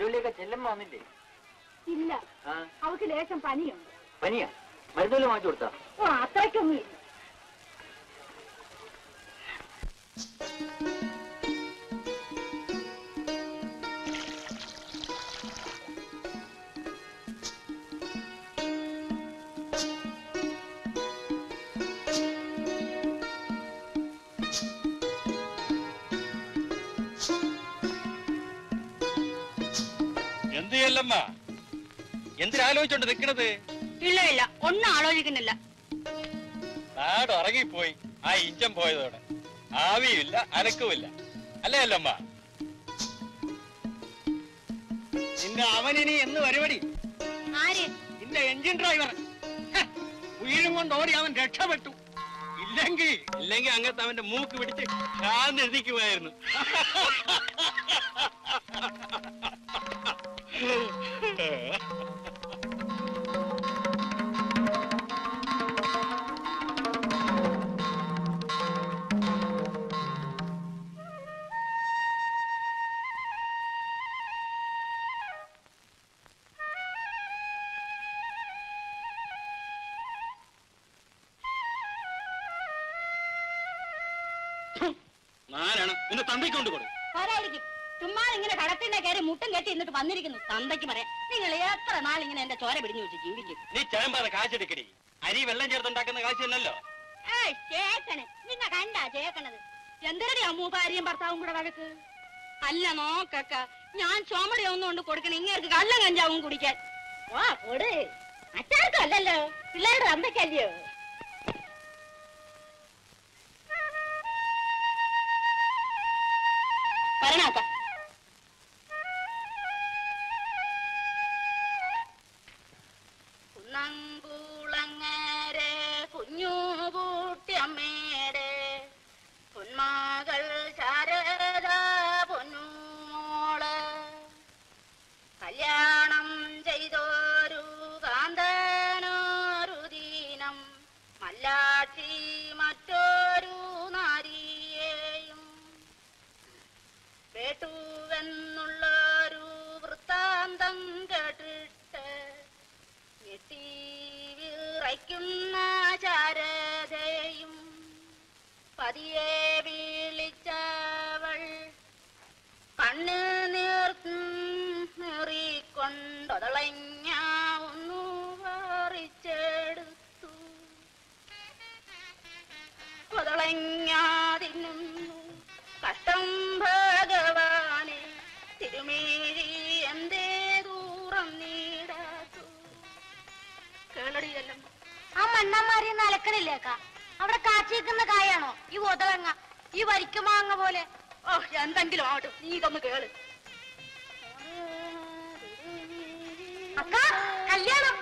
എന്റെ ചെല്ലമ്മ വന്നില്ലേ? ഇല്ല, അവൾക്ക് ലേശം പനിയുണ്ട്. പനിയാ? മരുന്നുകൾ വാങ്ങിച്ചു കൊടുത്താ? ഓ, അത്രയ്ക്കൊന്നും ഇല്ല. എന്തിയല്ലമ്മ, എന്തിനാലോചിച്ചോണ്ട് നിക്കണത്? ഇല്ല ഇല്ല, ഒന്നും ആലോചിക്കുന്നില്ല. നാട് ഉറങ്ങിപ്പോയി ആ ഇഞ്ചം പോയതോടെ. ആവിയില്ല അനക്കുമില്ല, അല്ലേ അല്ലമ്മ? നിന്റെ അവനിനി എന്ന് പരിപാടി? ആര്? നിന്റെ എഞ്ചിൻ ഡ്രൈവർ. ഉയരും കൊണ്ട് ഓടി അവൻ രക്ഷപ്പെട്ടു. ഇല്ലെങ്കിൽ അങ്ങനത്തെ അവന്റെ മൂക്ക് പിടിച്ച് ശാന്തിരിക്കുമായിരുന്നു. ആരാണ് നിന്നെ തന്തയ്ക്കൊണ്ട് കൊടുക്കും? ചുമ്മാ ഇങ്ങനെ കടത്തിന്റെ കയറി മുട്ടും കെട്ടി എന്നിട്ട് വന്നിരിക്കുന്നു. തന്തയ്ക്ക് പറയാം, നിങ്ങൾ എത്ര നാൾ ഇങ്ങനെ എന്റെ ചോര പിടിഞ്ഞു വെച്ച് ജീവിക്കും? നീ ചേമ്പാതെ കാശെടുക്കടി. അരി വെള്ളം ചേർത്തുണ്ടാക്കുന്ന കാശ് തന്നല്ലോ. ചേക്കണ്, നിങ്ങ കണ്ടാ ചേക്കണത്? എന്തിനടി അമ്മൂ ഭാര്യയും ഭർത്താവും കൂടെ വഴക്ക്? അല്ല നോക്കക്ക, ഞാൻ ചുമടയൊന്നും കൊണ്ട് കൊടുക്കണം ഇങ്ങേർക്ക് കള്ളം കഞ്ചാവും കുടിക്കാൻ. വാ കൊട്, മറ്റാർക്കും അല്ലല്ലോ, പിള്ളേരുടെ തന്തയ്ക്കല്ലയോ. പറഞ്ഞാക്ക കുന്നങ്കൂളങ്ങരെ കുഞ്ഞുകൂട്ടിയമ്മേടെ പൊന്മകൾ ശാരദ പൊന്നുമോള് കല്യാണം ചെയ്തോരു കാന്തനോരു ദീനം മല്ലാക്ഷി മറ്റൊരു നാരിയെയും കേട്ടുവെന്നുള്ളൊരു വൃത്താന്തം കേട്ടിട്ട് ഞെട്ടി വിറയ്ക്കുന്ന ശാരദയും പതിയെ വിളിച്ചവൾ കണ്ണ് നീറിക്കൊണ്ടൊതളഞ്ഞ ഒന്നു പറിച്ചെടുത്തു. ഒതളഞ്ഞാതിന്നു കഷ്ടം ഭഗവാനെ, തിരുമേഴി എന്തേ ദൂരം നീടാത്തു. കേളടിയല്ലോ ആ മണ്ണന്മാരി അലക്കണില്ലേക്ക? അവിടെ കാച്ചിരിക്കുന്ന കായാണോ ഈ ഒതളങ്ങ, ഈ വരിക്കുമാങ്ങ പോലെ? ഓ, എന്തെങ്കിലും ആവട്ടെ, നീ ഇതൊന്ന് കേള്. അക്ക, കല്യാണം.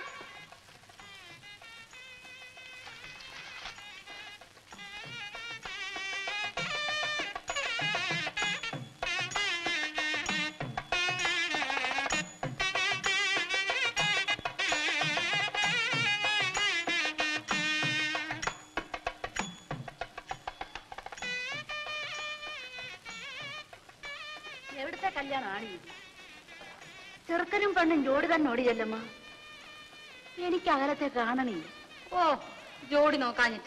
എവിടുത്തെ കല്യാണമാണ് ഇത്? ചെറുക്കനും പെണ്ണും ജോഡി തന്നെ ഓടിയല്ലമ്മ. എനിക്ക് അകലത്തെ കാണണേ. ഓ, ജോഡി നോക്കാഞ്ഞിട്ട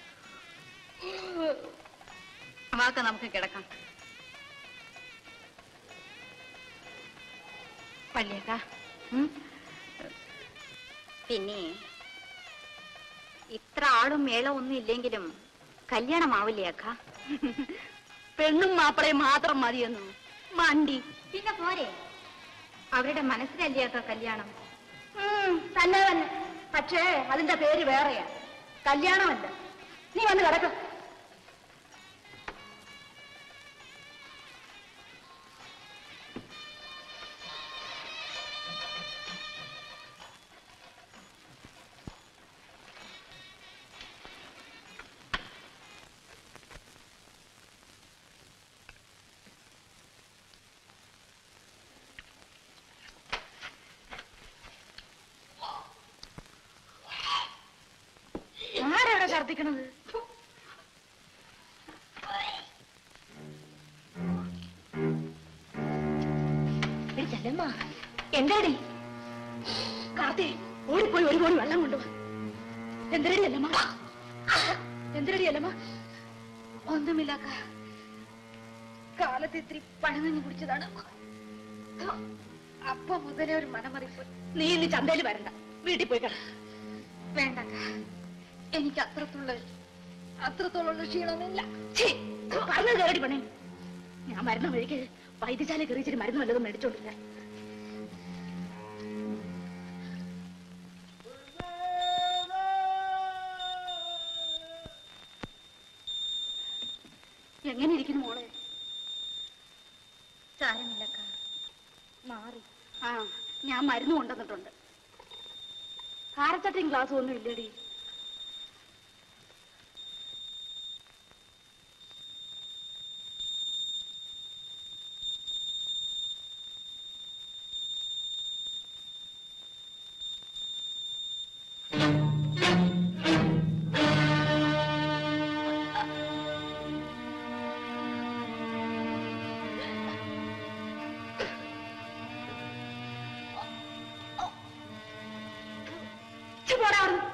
വാക്ക, നമുക്ക് കിടക്കാം. പള്ളിയേക്ക, പിന്നെ ഇത്ര ആളും മേളം ഒന്നും ഇല്ലെങ്കിലും കല്യാണമാവില്ലേ അക്ക? പെണ്ണും മാപ്പിളയും മാത്രം മതിയെന്നു മണ്ടി. പിന്നെ പോരെ, അവരുടെ മനസ്സിലല്ലേ അക്ക കല്യാണം? തന്നെ തന്നെ, പക്ഷേ അതിന്റെ പേര് വേറെയാ, കല്യാണമല്ല. നീ വന്ന് കിടക്ക. ആരെവിടെ ഛർദിക്കണത്? പിടിച്ച വല്ലമ്മ എന്താടി കാത്തേ ഓടിപ്പോയി ഒരു കോടി വെള്ളം കൊണ്ടുവാ. എന്തരടി അല്ലമ്മ? എന്തരടി അല്ലമ്മ? ഒന്നുമില്ല, കാലത്ത് ഇത്തിരി പഴങ്ങഞ്ഞു കുടിച്ചതാണ്. അപ്പൊ മുതലേ ഒരു മനമറിപ്പ്. നീ ഇന്ന് ചന്തയിൽ വരണ്ട, വീട്ടിൽ പോയി കിട. വേണ്ട, എനിക്ക് അത്രത്തോളം ക്ഷീണമൊന്നുമില്ല. പറഞ്ഞത് കേരടി പണേ. ഞാൻ മരുന്ന് വഴിക്ക് വൈദ്യശാല കയറിച്ചിട്ട് മരുന്ന് വല്ലതും മേടിച്ചോണ്ടില്ല. എങ്ങനെ ഇരിക്കുന്നു മോളെ? സാരമില്ലക്ക, മാറി. ആ, ഞാൻ മരുന്ന് കൊണ്ടുവന്നിട്ടുണ്ട്. കാരച്ചട്ടയും ഗ്ലാസ്സും ഒന്നും ഇല്ലടി. പോടാ.